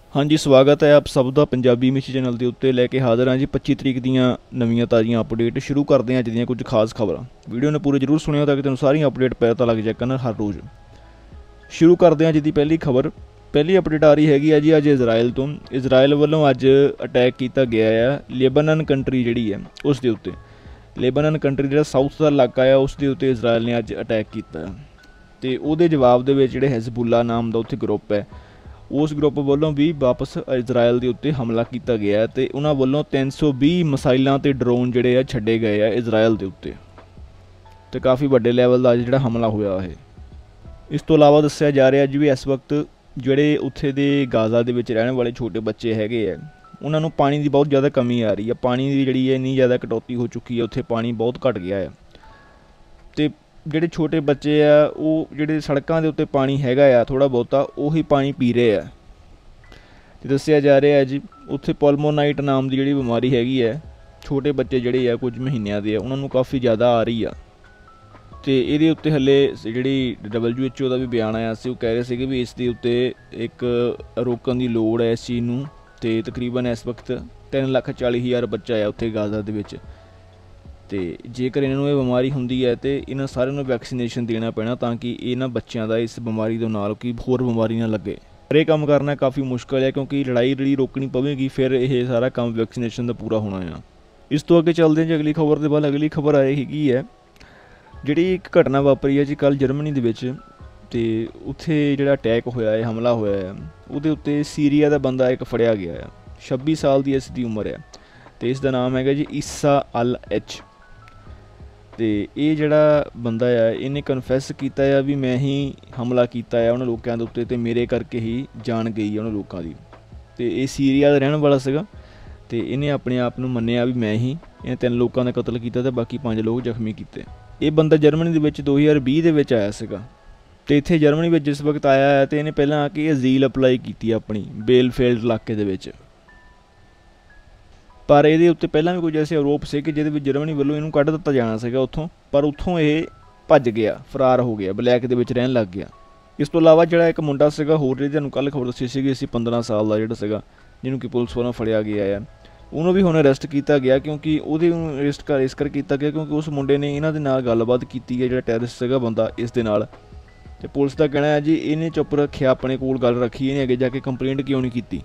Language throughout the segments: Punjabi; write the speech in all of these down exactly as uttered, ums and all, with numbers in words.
हाँ जी, स्वागत है आप सब दा पंजाबी मिश चैनल के उत्ते लैके हाज़र हाँ जी। पच्ची तरीक दीयां नवीं ताज़ियां अपडेट शुरू करते हैं। अज दीयां कुछ खास खबर वीडियो ने पूरे जरूर सुनियो ताकि तुहानूं सारियां अपडेट पता लग जाए करन हर रोज़। शुरू करते हैं अज दी पहली खबर। पहली अपडेट आ रही हैगी है जी अज इजराइल तो। इजराइल वालों अज अटैक किया गया है लेबनान कंट्री जिहड़ी है उस दे उत्ते। लेबनान कंट्री जिहड़ा साउथ का इलाका है उस दे उत्ते इजराइल ने अज अटैक किया ते उहदे जवाब दे विच जिहड़े हिजबुल्ला नाम का उत्थे ग्रुप है उस ग्रुप वालों भी वापस इजराइल के उत्ते हमला किया गया है ते उन्हां वालों तीन सौ बीस मिसाइलों ते ड्रोन जिहड़े आ छड्डे गए आ इजराइल के उत्ते ते काफ़ी वड्डे लैवल का जिहड़ा हमला होया है। इस तो इलावा दस्सिया जा रहा जी भी इस वक्त जिहड़े उत्थे दे गाज़ा दे विच रहने वाले छोटे बच्चे हैगे आ उन्हां नूं पानी की बहुत ज़्यादा कमी आ रही है। पानी की जिहड़ी है इन्नी ज़्यादा कटौती हो चुकी है, उत्थे पानी बहुत घट गया है ते ਜਿਹੜੇ छोटे बच्चे आ वो ਜਿਹੜੇ सड़कों के उत्ते पानी हैगा आ थोड़ा बहुता उही पानी पी रहे हैं। तो दस्सिया जा रहा है जी उत्थे पॉल्मोनाइट नाम की जिहड़ी बीमारी हैगी है छोटे बच्चे जिहड़े आ कुछ महीनों के उन्हां नूं काफ़ी ज़्यादा आ रही आ ते इहदे उत्ते हले जिहड़ी डबल्यू एच ओ का भी बयान आया सी, वो कह रहे थे कि भी इस दे उत्ते एक रोकण की लोड़ है इस चीज़ नूं ते तकरीबन इस वक्त तीन लख चाली हज़ार बच्चा है उत्थे गाज़ा दे विच ते जेकर इन्हों ये बीमारी होंदी है तो इन्होंने सारे वैक्सीनेशन देना पैना ताकि इन्होंने बच्चों का इस बीमारी के नाल कोई होर बीमारी ना लगे। पर यह काम करना काफ़ी मुश्किल है क्योंकि लड़ाई लड़ी रोकनी पवेगी फिर यह सारा काम वैक्सीनेशन का पूरा होना है। इस तो अगे चलते हैं जी अगली खबर के बाद। अगली खबर आएगी है जी एक घटना वापरी है जी कल जर्मनी के उत्थे जो अटैक होया है हमला होया है उहदे उत्ते सीरिया का बंदा एक फड़िया गया है। छब्बी साल की इसकी उम्र है तो इसका नाम है जी ईसा अल एच। तो ये जड़ा बंदा है इन्हें कन्फैस किया है भी मैं ही हमला किया है उन्होंने लोगों के उत्ते ते मेरे करके ही जान गई है उन्होंने लोगों की। तो ये सीरिया का रहने वाला सगा तो इन्हें अपने आप को मन्निया भी मैं ही इन्हें तीन लोगों का कतल किया तो बाकी पाँच लोग जख्मी किए। ये बंदा जर्मनी के दो हज़ार भी के आया सगा तो इत्थे जर्मनी में जिस वक्त आया है तो इन्हें पहले आके अजील अपलाई की अपनी बेलफील्ड इलाके के। पर ये उत्ते पहला भी कुछ ऐसे आरोप से कि जिहदे जर्मनी वालों इनू कढ़ दिता जाना सीगा उत्थों, पर उत्थों ये भज गया, फरार हो गया, ब्लैक दे विच रहन लग गया। इस तो इलावा जिहड़ा एक मुंडा सीगा होर जिहड़ी तुहानूं कल खबर दस्सी सीगी इसी पंद्रह साल का जिहड़ा सीगा जिन्हों कि पुलिस वालों फड़िया गया है उन्होंने भी हुण अरैसट किया गया क्योंकि उहदी अरैसट कर इस कर किया गया क्योंकि उस मुंडे ने इन्हां दे नाल गलबात की है जिहड़ा टैररिस्ट सीगा बंदा इस दे नाल। ते पुलिस का कहना है जी इन्हें चुप रखिया अपने कोल गल रखी, इन्हें अगे जाके कंप्लेंट क्यों नहीं की।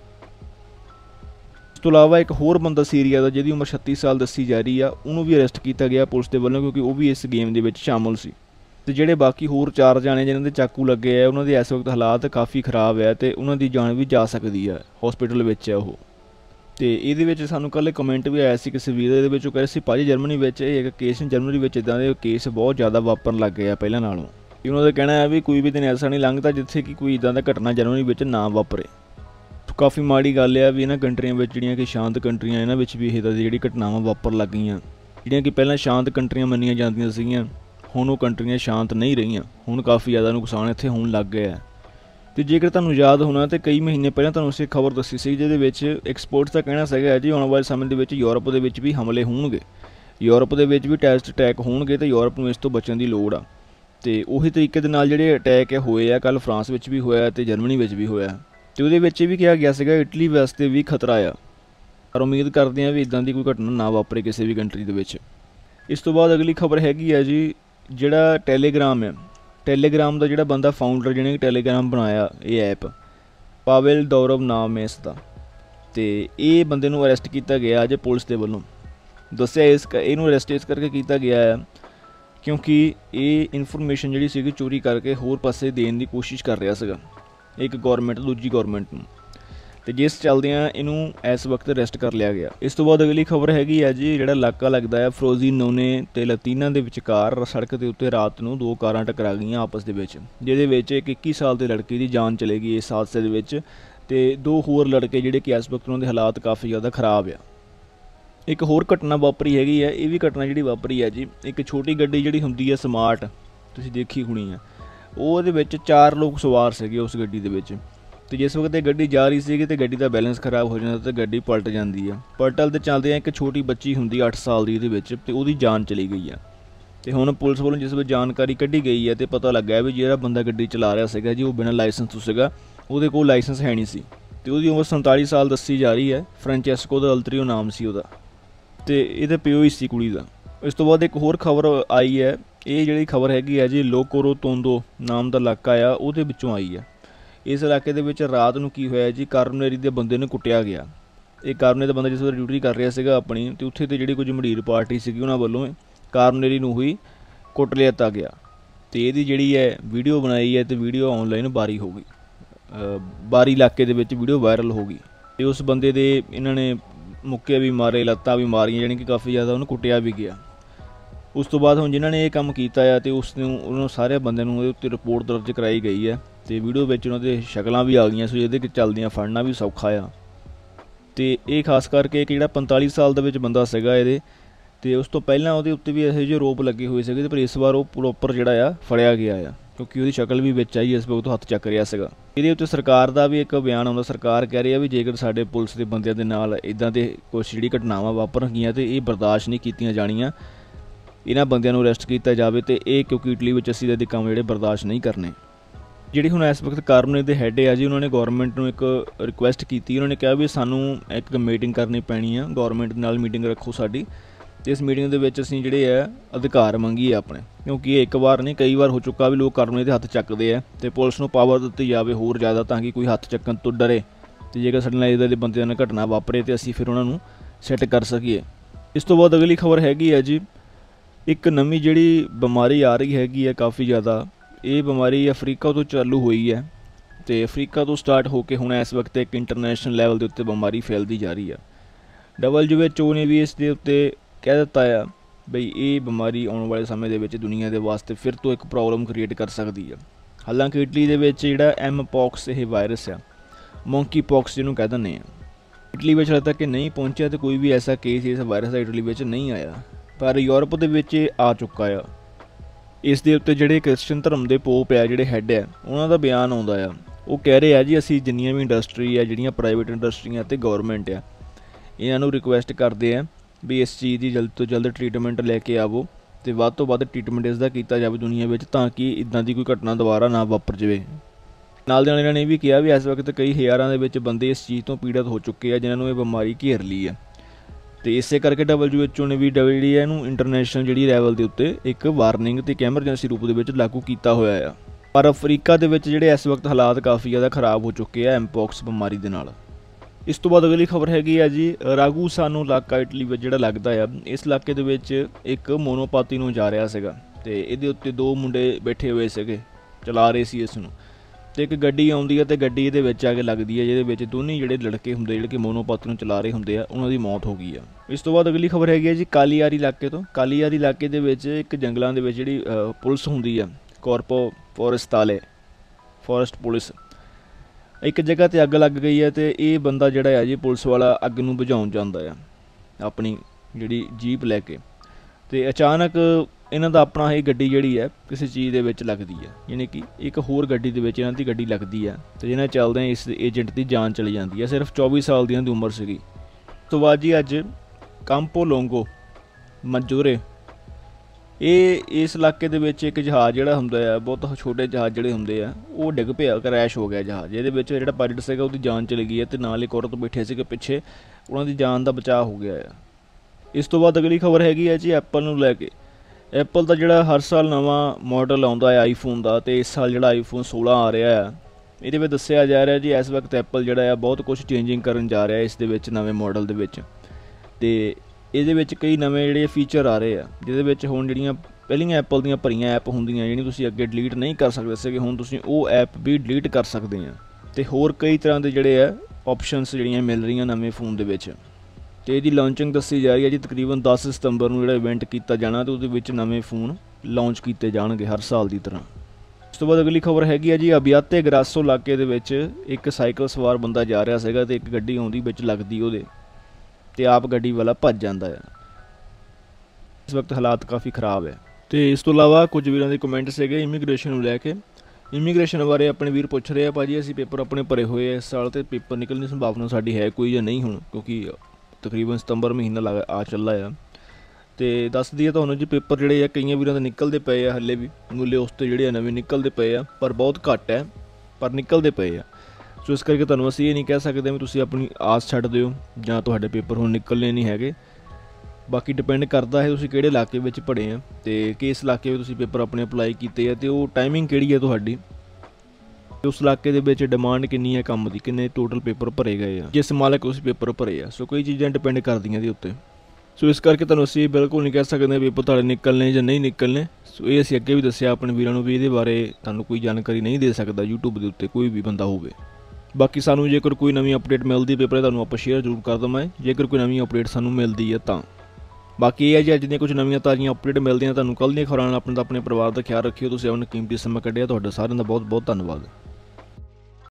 इस तो इलावा एक होर बंदा सीरिया का जिहदी उम्र छत्तीस साल दसी जा रही है उन्होंने भी अरैसट किया गया पुलिस के वालों क्योंकि वह भी इस गेम के शामिल सी। ते जिहड़े बाकी होर चार जाने जिन्हों के चाकू लगे है उन्होंने इस वक्त हालात काफ़ी खराब है तो उन्होंने जान भी जा सकती है, हॉस्पिटल में है वो। तो ये सानू कल कमेंट भी आया किसी वीर ये कह रहे थे भाजी जर्मनी में एक केस जर्मनी में इदा के केस बहुत ज़्यादा वापरन लग गए पहले नालों। उन्होंने कहना है भी कोई भी दिन ऐसा नहीं लंघता जिथे कि कोई इदा का घटना जर्मनी में ना वापरे। काफ़ी माड़ी गल है भी इन्होंने कंट्रियों में जिहड़ियां कि शांत कंट्रियां इन्हां विच भी इदां दी जिहड़ी घटनावां वापर लग गई जिहड़ियां कि पहलां शांत कंट्रियां मन्नियां जांदियां सीगियां हुण वो कंट्रियां शांत नहीं रहियां, हुण काफ़ी ज़्यादा नुकसान इत्थे होण लग गया। तो जेकर तुहानूं याद होना तो कई महीने पहले तुहानूं असीं खबर दस्सी सी जिहदे विच एक्सपर्ट्स का कहना सीगा जी आने वाले समय दे विच यूरोप दे विच भी हमले होणगे, यूरोप दे विच भी टैररिस्ट अटैक होणगे तो यूरोप नूं इस तों बचण दी लोड़ आ। तो उही तरीके दे नाल जिहड़े अटैक होए आ कल फ्रांस विच भी होया ते जर्मनी विच भी होया तो वो भी कहा गया सीगा इटली वास्ते भी खतरा आ। पर उम्मीद करते हैं भी इदां दी कोई घटना ना वापरे किसी भी कंट्री दे विच। इस तो बाद अगली खबर हैगी है जी जिहड़ा टैलीग्राम है, टैलीग्राम का जिहड़ा बंदा फाउंडर जिहने टैलीग्राम बनाया ये ऐप पावेल दौरव नाम है इसका। तो ये बंदे नूं अरैसट किया गया अज पुलिस के वालों। दस्सिया इस इनू अरैसट इस करके किया गया है क्योंकि ये इनफॉर्मेशन जिहड़ी सीगी चोरी करके होर पासे देने की कोशिश कर रहा सीगा एक गौरमेंट दूजी गौरमेंट में। तो जिस चलदियाँ इनू इस वक्त अरैसट कर लिया गया। इस तो बाद अगली खबर हैगी है जी जिहड़ा इलाका लगता है फ्रोजीनोने ते लतीना के विचकार सड़क के उत्ते रात नूं दो कारां टकरा गई आपस दे विच जिहदे विच एक इक्की साल के लड़के की जान चले गई इस हादसे दे विच ते दो होर लड़के जिहड़े कि इस वक्त उन्होंने हालात काफ़ी ज़्यादा खराब आ। एक होर घटना वापरी हैगी है, ये भी घटना जिहड़ी वापरी है जी एक छोटी गड्डी जिहड़ी हुंदी है स्मार्ट तुसीं देखी होनी है ਉਹਦੇ ਵਿੱਚ चार लोग सवार ਸੀਗੇ उस गड्डी ਦੇ ਵਿੱਚ। तो जिस वक्त ये गड्डी जा रही सी तो गड्डी का बैलेंस खराब हो जाता तो गड्डी पलट जाती है। पलटल तो चलते एक छोटी बच्ची होंगी अठ साल की तो वो जान चली गई है। तो हुण पुलिस वालों जिस वे जानकारी कढ़ी गई है तो पता लगा भी जिहड़ा बंदा गड्डी चला रहा सीगा जी वो बिना लाइसेंस तो सीगा, उहदे कोल लाइसेंस है नहीं सी। ਤੇ ਉਹਦੀ ਉਮਰ ਸੰਤਾਲੀ ਸਾਲ ਦੱਸੀ ਜਾ ਰਹੀ ਹੈ। ਫ੍ਰੈਂਚੈਸਕੋ ਦਾ ਅਲਤਰੀਓ ਨਾਮ ਸੀ ਉਹਦਾ, ਤੇ ਇਹਦੇ ਪਿਓ ਹੀ ਸੀ ਕੁੜੀ ਦਾ। ਇਸ ਤੋਂ ਬਾਅਦ ਇੱਕ ਹੋਰ ਖਬਰ ਆਈ ਹੈ, ਇਹ ਜਿਹੜੀ ਖਬਰ ਹੈਗੀ ਹੈ ਜੀ ਲੋਕੋਰੋ ਤੋਂਦੋ ਨਾਮ ਦਾ ਇਲਾਕਾ ਆ, ਉਹਦੇ ਵਿੱਚੋਂ ਆਈ ਹੈ। ਇਸ ਇਲਾਕੇ ਦੇ ਵਿੱਚ ਰਾਤ ਨੂੰ ਕੀ ਹੋਇਆ ਜੀ, ਕਾਰਬਨੇਰੀ ਦੇ ਬੰਦੇ ਨੂੰ ਕੁੱਟਿਆ ਗਿਆ। ਇਹ ਕਾਰਬਨੇਰੀ ਦਾ ਬੰਦਾ ਜਿਸ ਵੇਲੇ ਡਿਊਟੀ ਕਰ ਰਿਹਾ ਸੀਗਾ ਆਪਣੀ, ਤੇ ਉੱਥੇ ਤੇ ਜਿਹੜੀ ਕੁਝ ਮੰਡੀਰ ਪਾਰਟੀ ਸੀਗੀ ਉਹਨਾਂ ਵੱਲੋਂ ਕਾਰਬਨੇਰੀ ਨੂੰ ਹੀ ਕੁੱਟ ਲਿੱਤਾ ਗਿਆ। ਤੇ ਇਹਦੀ ਜਿਹੜੀ ਹੈ ਵੀਡੀਓ ਬਣਾਈ ਹੈ, ਤੇ ਵੀਡੀਓ ਆਨਲਾਈਨ ਵਾਰੀ ਹੋ ਗਈ, ਬਾਰੀ ਇਲਾਕੇ ਦੇ ਵਿੱਚ ਵੀਡੀਓ ਵਾਇਰਲ ਹੋ ਗਈ। ਤੇ ਉਸ ਬੰਦੇ ਦੇ ਇਹਨਾਂ ਨੇ ਮੁੱਕੇ ਵੀ ਮਾਰੇ, ਲੱਤਾਂ ਵੀ ਮਾਰੀਆਂ, ਜਾਣੀ ਕਿ ਕਾਫੀ ਜ਼ਿਆਦਾ ਉਹਨੂੰ ਕੁੱਟਿਆ ਵੀ ਗਿਆ। ਉਸ ਤੋਂ ਬਾਅਦ ਹੁਣ ਜਿਨ੍ਹਾਂ ਨੇ ਇਹ ਕੰਮ ਕੀਤਾ ਆ, ਤੇ ਉਸ ਨੂੰ ਉਹਨਾਂ ਸਾਰੇ ਬੰਦਿਆਂ ਨੂੰ ਉਹਦੇ ਉੱਤੇ ਰਿਪੋਰਟ ਦਰਜ ਕਰਾਈ ਗਈ ਹੈ। ਤੇ ਵੀਡੀਓ ਵਿੱਚ ਉਹਨਾਂ ਦੇ ਸ਼ਕਲਾਂ ਵੀ ਆ ਗਈਆਂ, ਸੋ ਇਹਦੇ ਚੱਲਦੀਆਂ ਫੜਨਾ ਵੀ ਸੌਖਾ ਆ। ਤੇ ਇਹ ਖਾਸ ਕਰਕੇ ਇੱਕ ਜਿਹੜਾ ਪੰਤਾਲੀ ਸਾਲ ਦੇ ਵਿੱਚ ਬੰਦਾ ਸੀਗਾ ਇਹਦੇ, ਤੇ ਉਸ ਤੋਂ ਪਹਿਲਾਂ ਉਹਦੇ ਉੱਤੇ ਵੀ ਇਹੋ ਜਿਹੇ ਆਰੋਪ ਲੱਗੇ ਹੋਏ ਸੀਗੇ, ਪਰ ਇਸ ਵਾਰ ਉਹ ਪ੍ਰੋਪਰ ਜਿਹੜਾ ਆ ਫੜਿਆ ਗਿਆ ਆ, ਕਿਉਂਕਿ ਉਹਦੀ ਸ਼ਕਲ ਵੀ ਵਿੱਚ ਆਈ, ਇਸ ਵਕਤ ਹੱਥ ਚੱਕ ਰਿਹਾ ਸੀਗਾ। ਇਹਦੇ ਉੱਤੇ ਸਰਕਾਰ ਦਾ ਵੀ ਇੱਕ ਬਿਆਨ ਆਉਂਦਾ, ਸਰਕਾਰ ਕਹਿ ਰਹੀ ਆ ਵੀ ਜੇਕਰ ਸਾਡੇ ਪੁਲਿਸ ਦੇ ਬੰਦਿਆਂ ਦੇ ਨਾਲ ਇੱਦਾਂ ਦੇ ਕੁਛ ਜਿਹੜੀ ਘਟਨਾਵਾਂ ਵਾਪਰਨਗੀਆਂ ਤੇ ਇਹ ਬਰਦਾਸ਼ਤ ਨਹੀਂ ਕੀਤੀਆਂ ਜਾਣੀਆਂ, ਇਹਨਾਂ ਬੰਦਿਆਂ ਨੂੰ ਅਰੈਸਟ ਕੀਤਾ ਜਾਵੇ। ਤੇ ਇਹ ਕਿਉਂਕਿ ਇਟਲੀ ਵਿੱਚ ਅਸੀਂ ਦੇ ਕੰਮ ਜਿਹੜੇ ਬਰਦਾਸ਼ਤ ਨਹੀਂ ਕਰਨੇ। ਜਿਹੜੀ ਹੁਣ ਇਸ ਵਕਤ ਕਾਰਬਨੇਰੀ ਦੇ ਹੈੱਡ ਆ ਜੀ, ਉਹਨਾਂ ਨੇ ਗੌਰਮੈਂਟ ਨੂੰ ਇੱਕ ਰਿਕੁਐਸਟ ਕੀਤੀ। ਉਹਨਾਂ ਨੇ ਕਿਹਾ ਵੀ ਸਾਨੂੰ ਇੱਕ ਮੀਟਿੰਗ ਕਰਨੀ ਪੈਣੀ ਆ, ਗੌਰਮੈਂਟ ਨਾਲ ਮੀਟਿੰਗ ਰੱਖੋ ਸਾਡੀ, ਤੇ ਇਸ ਮੀਟਿੰਗ ਦੇ ਵਿੱਚ ਅਸੀਂ ਜਿਹੜੇ ਆ ਅਧਿਕਾਰ ਮੰਗੀਏ ਆਪਣੇ, ਕਿਉਂਕਿ ਇਹ ਇੱਕ ਵਾਰ ਨਹੀਂ ਕਈ ਵਾਰ ਹੋ ਚੁੱਕਾ ਵੀ ਲੋਕ ਕਾਰਬਨੇਰੀ ਦੇ ਹੱਥ ਚੱਕਦੇ ਆ, ਤੇ ਪੁਲਿਸ ਨੂੰ ਪਾਵਰ ਦਿੱਤੀ ਜਾਵੇ ਹੋਰ ਜ਼ਿਆਦਾ, ਤਾਂ ਕਿ ਕੋਈ ਹੱਥ ਚੱਕਣ ਤੋਂ ਡਰੇ, ਤੇ ਜੇਕਰ ਸਾਡੇ ਨਾਲ ਇੱਦਾਂ ਦੇ ਬੰਦਿਆਂ ਨਾਲ ਘਟਨਾ ਵਾਪਰੇ ਤੇ ਅਸੀਂ ਫਿਰ ਉਹਨਾਂ ਨੂੰ ਸੈੱਟ ਕਰ ਸਕੀਏ। ਇਸ ਤੋਂ ਬਾਅਦ ਅਗਲੀ ਖਬਰ ਹੈਗੀ ਹੈ ਜੀ, ਇੱਕ ਨਵੀਂ ਜਿਹੜੀ ਬਿਮਾਰੀ ਆ ਰਹੀ ਹੈਗੀ ਹੈ ਕਾਫੀ ਜ਼ਿਆਦਾ। ਇਹ ਬਿਮਾਰੀ ਅਫਰੀਕਾ ਤੋਂ ਚਾਲੂ ਹੋਈ ਹੈ, ਤੇ ਅਫਰੀਕਾ ਤੋਂ ਸਟਾਰਟ ਹੋ ਕੇ ਹੁਣ ਇਸ ਵਕਤ ਇੱਕ ਇੰਟਰਨੈਸ਼ਨਲ ਲੈਵਲ ਦੇ ਉੱਤੇ ਬਿਮਾਰੀ ਫੈਲਦੀ ਜਾ ਰਹੀ ਆ। ਡਬਲਯੂ ਐਚ ਓ ਨੇ ਵੀ ਇਸ ਦੇ ਉੱਤੇ ਕਹਿ ਦਿੱਤਾ ਆ ਬਈ ਇਹ ਬਿਮਾਰੀ ਆਉਣ ਵਾਲੇ ਸਮੇਂ ਦੇ ਵਿੱਚ ਦੁਨੀਆ ਦੇ ਵਾਸਤੇ ਫਿਰ ਤੋਂ ਇੱਕ ਪ੍ਰੋਬਲਮ ਕ੍ਰੀਏਟ ਕਰ ਸਕਦੀ ਆ। ਹਾਲਾਂਕਿ ਇਟਲੀ ਦੇ ਵਿੱਚ ਜਿਹੜਾ ਐਮ ਪੌਕਸ ਇਹ ਵਾਇਰਸ ਆ, ਮੌਂਕੀ ਪੌਕਸ ਜਿਹਨੂੰ ਕਹਿ ਦਿੰਦੇ ਆ, ਇਟਲੀ ਵਿੱਚ ਹਾਲੇ ਤੱਕ ਨਹੀਂ ਪਹੁੰਚਿਆ, ਤੇ ਕੋਈ ਵੀ ਐਸਾ ਕੇਸ ਇਸ ਵਾਇਰਸ ਦਾ ਇਟਲੀ ਵਿੱਚ ਨਹੀਂ ਆਇਆ, ਪਰ ਯੂਰਪ ਦੇ ਵਿੱਚ ਇਹ ਆ ਚੁੱਕਾ ਆ। ਇਸ ਦੇ ਉੱਤੇ ਜਿਹੜੇ ਕ੍ਰਿਸਚਨ ਧਰਮ ਦੇ ਪੋਪ ਆ, ਜਿਹੜੇ ਹੈੱਡ ਆ, ਉਹਨਾਂ ਦਾ ਬਿਆਨ ਆਉਂਦਾ ਆ। ਉਹ ਕਹਿ ਰਹੇ ਆ ਜੀ ਅਸੀਂ ਜਿੰਨੀਆਂ ਵੀ ਇੰਡਸਟਰੀ ਆ, ਜਿਹੜੀਆਂ ਪ੍ਰਾਈਵੇਟ ਇੰਡਸਟਰੀਆਂ ਅਤੇ ਗੌਰਮੈਂਟ ਆ, ਇਹਨਾਂ ਨੂੰ ਰਿਕੁਐਸਟ ਕਰਦੇ ਆ ਵੀ ਇਸ ਚੀਜ਼ ਦੀ ਜਲਦ ਤੋਂ ਜਲਦ ਟਰੀਟਮੈਂਟ ਲੈ ਕੇ ਆਵੋ, ਤੇ ਵੱਧ ਤੋਂ ਵੱਧ ਟਰੀਟਮੈਂਟ ਇਸ ਦਾ ਕੀਤਾ ਜਾਵੇ ਦੁਨੀਆ ਵਿੱਚ, ਤਾਂ ਕਿ ਇੱਦਾਂ ਦੀ ਕੋਈ ਘਟਨਾ ਦੁਬਾਰਾ ਨਾ ਵਾਪਰ ਜਾਵੇ। ਨਾਲ ਦੇ ਨਾਲ ਇਹਨਾਂ ਨੇ ਵੀ ਕਿਹਾ ਵੀ ਇਸ ਵਕਤ ਕਈ ਹਜ਼ਾਰਾਂ ਦੇ ਵਿੱਚ ਬੰਦੇ ਇਸ ਚੀਜ਼ ਤੋਂ ਪੀੜਤ ਹੋ ਚੁੱਕੇ ਆ, ਜਿਨ੍ਹਾਂ ਨੂੰ ਇਹ ਬਿਮਾਰੀ ਘੇਰ ਲਈ ਹੈ। ਤੇ ਇਸੇ ਕਰਕੇ ਡਬਲਯੂ ਐਚ ਓ ਨੇ ਵੀ ਜਿਹੜੀ ਇਹਨੂੰ ਇੰਟਰਨੈਸ਼ਨਲ ਜਿਹੜੀ ਲੈਵਲ ਦੇ ਉੱਤੇ ਇੱਕ ਵਾਰਨਿੰਗ ਤੇ ਇੱਕ ਐਮਰਜੈਂਸੀ ਰੂਪ ਦੇ ਵਿੱਚ ਲਾਗੂ ਕੀਤਾ ਹੋਇਆ ਆ। ਪਰ ਅਫਰੀਕਾ ਦੇ ਵਿੱਚ ਜਿਹੜੇ ਇਸ ਵਕਤ ਹਾਲਾਤ ਕਾਫੀ ਜ਼ਿਆਦਾ ਖਰਾਬ ਹੋ ਚੁੱਕੇ ਆ ਐਮਪੌਕਸ ਬਿਮਾਰੀ ਦੇ ਨਾਲ। ਇਸ ਤੋਂ ਬਾਅਦ ਅਗਲੀ ਖਬਰ ਹੈਗੀ ਆ ਜੀ, ਰਾਗੂਸਾਨੋ ਇਲਾਕਾ ਇਟਲੀ ਵਿੱਚ ਜਿਹੜਾ ਲੱਗਦਾ ਆ, ਇਸ ਇਲਾਕੇ ਦੇ ਵਿੱਚ ਇੱਕ ਮੋਨੋਪਾਤੀ ਨੂੰ ਜਾ ਰਿਹਾ ਸੀਗਾ, ਤੇ ਇਹਦੇ ਉੱਤੇ ਦੋ ਮੁੰਡੇ ਬੈਠੇ ਹੋਏ ਸੀਗੇ, ਚਲਾ ਰਹੇ ਸੀ ਇਸ ਨੂੰ, ਤੇ ਇੱਕ ਗੱਡੀ ਆਉਂਦੀ ਹੈ ਤੇ ਗੱਡੀ ਇਹਦੇ ਵਿੱਚ ਆ ਕੇ ਲੱਗਦੀ ਹੈ, ਜਿਹਦੇ ਵਿੱਚ ਦੋਨੇ ਜਿਹੜੇ ਲੜਕੇ ਹੁੰਦੇ ਜਿਹੜੇ ਕਿ ਮੋਨੋਪਾਤੀ ਨੂੰ ਚਲਾ ਰਹੇ ਹੁੰਦੇ ਆ, ਉਹਨਾਂ ਦੀ ਮੌਤ ਹੋ ਗਈ ਆ। ਇਸ ਤੋਂ ਬਾਅਦ ਅਗਲੀ ਖਬਰ ਹੈਗੀ ਹੈ ਜੀ ਕਾਲੀਆਰੀ ਇਲਾਕੇ ਤੋਂ। ਕਾਲੀਆਰੀ ਇਲਾਕੇ ਦੇ ਵਿੱਚ ਇੱਕ ਜੰਗਲਾਂ ਦੇ ਵਿੱਚ ਜਿਹੜੀ ਪੁਲਿਸ ਹੁੰਦੀ ਆ, ਕਾਰਪੋ ਫੋਰੈਸਟਾਲੇ ਫੋਰੈਸਟ ਪੁਲਿਸ, ਇੱਕ ਜਗ੍ਹਾ 'ਤੇ ਅੱਗ ਲੱਗ ਗਈ ਹੈ, ਤੇ ਇਹ ਬੰਦਾ ਜਿਹੜਾ ਆ ਜੀ ਪੁਲਿਸ ਵਾਲਾ ਅੱਗ ਨੂੰ ਬੁਝਾਉਣ ਜਾਂਦਾ ਆ ਆਪਣੀ ਜਿਹੜੀ ਜੀਪ ਲੈ ਕੇ, ਤੇ ਅਚਾਨਕ ਇਹਨਾਂ ਦਾ ਆਪਣਾ ਇਹ ਗੱਡੀ ਜਿਹੜੀ ਹੈ ਕਿਸੇ ਚੀਜ਼ ਦੇ ਵਿੱਚ ਲੱਗਦੀ ਹੈ, ਯਾਨੀ ਕਿ ਇੱਕ ਹੋਰ ਗੱਡੀ ਦੇ ਵਿੱਚ ਇਹਨਾਂ ਦੀ ਗੱਡੀ ਲੱਗਦੀ ਹੈ, ਤੇ ਜਿਹਨਾਂ ਚੱਲਦੇ ਇਸ ਏਜੰਟ ਦੀ ਜਾਨ ਚਲੀ ਜਾਂਦੀ ਹੈ। ਸਿਰਫ ਚੌਵੀ ਸਾਲ ਦੀ ਇਹਨਾਂ ਦੀ ਉਮਰ ਸੀਗੀ। ਤੋਂ ਬਾਅਦ ਜੀ ਅੱਜ ਕਾਂਪੋ ਲੋਂਗੋ ਮਜੋਰੇ, ਇਹ ਇਸ ਇਲਾਕੇ ਦੇ ਵਿੱਚ ਇੱਕ ਜਹਾਜ਼ ਜਿਹੜਾ ਹੁੰਦਾ ਆ, ਬਹੁਤ ਛੋਟੇ ਜਹਾਜ਼ ਜਿਹੜੇ ਹੁੰਦੇ ਆ, ਉਹ ਡਿੱਗ ਪਿਆ, ਕਰੈਸ਼ ਹੋ ਗਿਆ ਜਹਾਜ਼। ਇਹਦੇ ਵਿੱਚ ਜਿਹੜਾ ਪਾਇਲਟ ਸੀਗਾ ਉਹਦੀ ਜਾਨ ਚਲੀ ਗਈ ਹੈ, ਤੇ ਨਾਲ ਇੱਕ ਔਰਤ ਬੈਠੇ ਸੀਗੇ ਪਿੱਛੇ, ਉਹਨਾਂ ਦੀ ਜਾਨ ਦਾ ਬਚਾਅ ਹੋ ਗਿਆ ਆ। ਇਸ ਤੋਂ ਬਾਅਦ ਅਗਲੀ ਖਬਰ ਹੈਗੀ ਹੈ ਜੀ ਐਪਲ ਨੂੰ ਲੈ ਕੇ। ਐਪਲ ਦਾ ਜਿਹੜਾ ਹਰ ਸਾਲ ਨਵਾਂ ਮਾਡਲ ਆਉਂਦਾ ਹੈ ਆਈਫੋਨ ਦਾ, ਤੇ ਇਸ ਸਾਲ ਜਿਹੜਾ ਆਈਫੋਨ ਸੋਲਾਂ ਆ ਰਿਹਾ ਆ, ਇਹਦੇ ਵਿੱਚ ਦੱਸਿਆ ਜਾ ਰਿਹਾ ਜੀ ਇਸ ਵਕਤ ਐਪਲ ਜਿਹੜਾ ਆ ਬਹੁਤ ਕੁਝ ਚੇਂਜਿੰਗ ਕਰਨ ਜਾ ਰਿਹਾ ਇਸ ਦੇ ਵਿੱਚ ਨਵੇਂ ਮਾਡਲ ਦੇ ਵਿੱਚ। ਤੇ ਇਹਦੇ ਵਿੱਚ ਕਈ ਨਵੇਂ ਜਿਹੜੇ ਫੀਚਰ ਆ ਰਹੇ ਆ, ਜਿਹਦੇ ਵਿੱਚ ਹੁਣ ਜਿਹੜੀਆਂ ਪਹਿਲੀਆਂ ਐਪਲ ਦੀਆਂ ਭਰੀਆਂ ਐਪ ਹੁੰਦੀਆਂ ਜਿਹੜੀਆਂ ਤੁਸੀਂ ਅੱਗੇ ਡਿਲੀਟ ਨਹੀਂ ਕਰ ਸਕਦੇ ਸੀਗੇ, ਹੁਣ ਤੁਸੀਂ ਉਹ ਐਪ ਵੀ ਡਿਲੀਟ ਕਰ ਸਕਦੇ ਆ, ਤੇ ਹੋਰ ਕਈ ਤਰ੍ਹਾਂ ਦੇ ਜਿਹੜੇ ਆ ਆਪਸ਼ਨਸ ਜਿਹੜੀਆਂ ਮਿਲ ਰਹੀਆਂ ਨਵੇਂ ਫੋਨ ਦੇ ਵਿੱਚ। ਤੇ ਇਹਦੀ ਲਾਂਚਿੰਗ ਦੱਸੀ ਜਾ ਰਹੀ ਹੈ ਜੀ ਤਕਰੀਬਨ ਦਸ ਸਤੰਬਰ ਨੂੰ ਜਿਹੜਾ ਇਵੈਂਟ ਕੀਤਾ ਜਾਣਾ, ਤੇ ਉਹਦੇ ਵਿੱਚ ਨਵੇਂ ਫੋਨ ਲਾਂਚ ਕੀਤੇ ਜਾਣਗੇ ਹਰ ਸਾਲ ਦੀ ਤਰ੍ਹਾਂ। ਉਸ ਤੋਂ ਬਾਅਦ ਅਗਲੀ ਖਬਰ ਹੈਗੀ ਹੈ ਜੀ ਅਬਿਆਤੇ ਗਰਾਸੋ ਇਲਾਕੇ ਦੇ ਵਿੱਚ ਇੱਕ ਸਾਈਕਲ ਸਵਾਰ ਬੰਦਾ ਜਾ ਰਿਹਾ ਸੀਗਾ, ਤੇ ਇੱਕ ਗੱਡੀ ਆਉਂਦੀ ਵਿੱਚ ਲੱਗਦੀ ਉਹਦੇ, ਤੇ ਆਪ ਗੱਡੀ ਵਾਲਾ ਭੱਜ ਜਾਂਦਾ ਆ। ਇਸ ਵਕਤ ਹਾਲਾਤ ਕਾਫੀ ਖਰਾਬ ਹੈ। ਤੇ ਇਸ ਤੋਂ ਇਲਾਵਾ ਕੁਝ ਵੀਰਾਂ ਦੇ ਕਮੈਂਟ ਸੀਗੇ ਇਮੀਗ੍ਰੇਸ਼ਨ ਨੂੰ ਲੈ ਕੇ। ਇਮੀਗ੍ਰੇਸ਼ਨ ਬਾਰੇ ਆਪਣੇ ਵੀਰ ਪੁੱਛ ਰਹੇ ਆ, ਭਾਜੀ ਅਸੀਂ ਪੇਪਰ ਆਪਣੇ ਭਰੇ ਹੋਏ ਆ ਇਸ ਸਾਲ, ਤੇ ਪੇਪਰ ਨਿਕਲਣ ਦੀ ਸੰਭਾਵਨਾ ਸਾਡੀ ਹੈ ਕੋਈ ਜਾਂ ਨਹੀਂ ਹੁਣ, ਕਿਉਂਕਿ ਤਕਰੀਬਨ ਸਤੰਬਰ ਮਹੀਨਾ ਲੱਗ ਆ ਚੱਲਾ ਆ। ਤੇ ਦੱਸ ਦਈਏ ਤੁਹਾਨੂੰ ਜੀ ਪੇਪਰ ਜਿਹੜੇ ਆ ਕਈਆਂ ਵੀਰਾਂ ਦੇ ਨਿਕਲਦੇ ਪਏ ਆ, ਹਲੇ ਵੀ ਮੂਲੇ ਉਸ 'ਤੇ ਜਿਹੜੇ ਆ ਨਵੇਂ ਨਿਕਲਦੇ ਪਏ ਆ, ਪਰ ਬਹੁਤ ਘੱਟ ਹੈ, ਪਰ ਨਿਕਲਦੇ ਪਏ ਆ। ਸੋ ਇਸ ਕਰਕੇ ਤੁਹਾਨੂੰ ਅਸੀਂ ਇਹ ਨਹੀਂ ਕਹਿ ਸਕਦੇ ਵੀ ਤੁਸੀਂ ਆਪਣੀ ਆਸ ਛੱਡ ਦਿਓ ਜਾਂ ਤੁਹਾਡੇ ਪੇਪਰ ਹੁਣ ਨਿਕਲਣੇ ਨਹੀਂ ਹੈਗੇ। ਬਾਕੀ ਡਿਪੈਂਡ ਕਰਦਾ ਹੈ ਤੁਸੀਂ ਕਿਹੜੇ ਇਲਾਕੇ ਵਿੱਚ ਪੜ੍ਹੇ ਆ ਅਤੇ ਕਿਸ ਇਲਾਕੇ ਵਿੱਚ ਤੁਸੀਂ ਪੇਪਰ ਆਪਣੇ ਅਪਲਾਈ ਕੀਤੇ ਆ, ਅਤੇ ਉਹ ਟਾਈਮਿੰਗ ਕਿਹੜੀ ਹੈ ਤੁਹਾਡੀ, ਉਸ ਇਲਾਕੇ ਦੇ ਵਿੱਚ ਡਿਮਾਂਡ ਕਿੰਨੀ ਹੈ ਕੰਮ ਦੀ, ਕਿੰਨੇ ਟੋਟਲ ਪੇਪਰ ਭਰੇ ਗਏ ਆ, ਜਿਸ ਮਾਲਕ ਤੁਸੀਂ ਪੇਪਰ ਭਰੇ ਆ। ਸੋ ਕਈ ਚੀਜ਼ਾਂ ਡਿਪੈਂਡ ਕਰਦੀਆਂ ਇਹਦੇ ਉੱਤੇ। ਸੋ ਇਸ ਕਰਕੇ ਤੁਹਾਨੂੰ ਅਸੀਂ ਬਿਲਕੁਲ ਨਹੀਂ ਕਹਿ ਸਕਦੇ ਪੇਪਰ ਤੁਹਾਡੇ ਨਿਕਲਣੇ ਜਾਂ ਨਹੀਂ ਨਿਕਲਣੇ। ਸੋ ਇਹ ਅਸੀਂ ਅੱਗੇ ਵੀ ਦੱਸਿਆ ਆਪਣੇ ਵੀਰਾਂ ਨੂੰ ਵੀ ਇਹਦੇ ਬਾਰੇ ਤੁਹਾਨੂੰ ਕੋਈ ਜਾਣਕਾਰੀ ਨਹੀਂ ਦੇ ਸਕਦਾ ਯੂਟਿਊਬ ਦੇ ਉੱਤੇ ਕੋਈ ਵੀ ਬੰਦਾ ਹੋਵੇ। ਬਾਕੀ ਸਾਨੂੰ ਜੇਕਰ ਕੋਈ ਨਵੀਂ ਅਪਡੇਟ ਮਿਲਦੀ ਪੇਪਰ ਤੁਹਾਨੂੰ ਆਪਾਂ ਸ਼ੇਅਰ ਜ਼ਰੂਰ ਕਰ ਦਵਾਂਗੇ, ਜੇਕਰ ਕੋਈ ਨਵੀਂ ਅਪਡੇਟ ਸਾਨੂੰ ਮਿਲਦੀ ਹੈ ਤਾਂ। ਬਾਕੀ ਇਹ ਹੈ ਜੀ ਅੱਜ ਦੀਆਂ ਕੁਝ ਨਵੀਆਂ ਤਾਜ਼ੀਆਂ ਅਪਡੇਟ ਮਿਲਦੀਆਂ ਤੁਹਾਨੂੰ ਕੱਲ੍ਹ ਦੀਆਂ ਖਬਰਾਂ ਨਾਲ। ਆਪਣੇ ਤਾਂ ਆਪਣੇ ਪਰਿਵਾਰ ਦਾ ਖਿਆਲ ਰੱਖਿਓ। ਤੁਸੀਂ ਆਪਣਾ ਕੀਮਤੀ ਸਮਾਂ ਕੱਢਿਆ, ਤੁਹਾਡਾ ਸਾਰਿਆਂ ਦਾ ਬਹੁਤ ਬਹੁਤ ਧੰਨਵਾਦ।